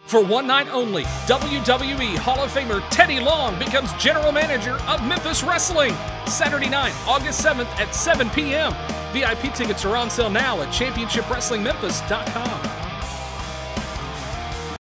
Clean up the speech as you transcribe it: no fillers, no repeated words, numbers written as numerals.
For one night only, WWE Hall of Famer Teddy Long becomes General Manager of Memphis Wrestling. Saturday night, August 7th at 7 p.m. VIP tickets are on sale now at ChampionshipWrestlingMemphis.com.